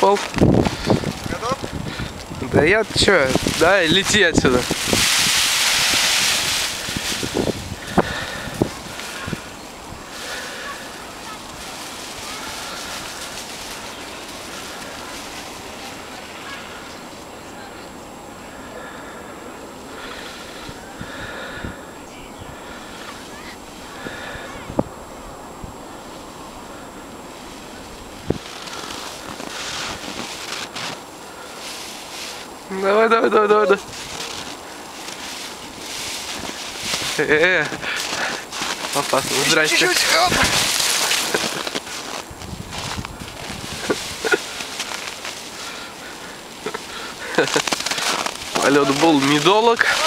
Пол. Готов? Да я чё, давай, лети отсюда. Давай, давай, давай, давай, давай. Опасно. Здрасте. Чуть-чуть. Полет был недолг.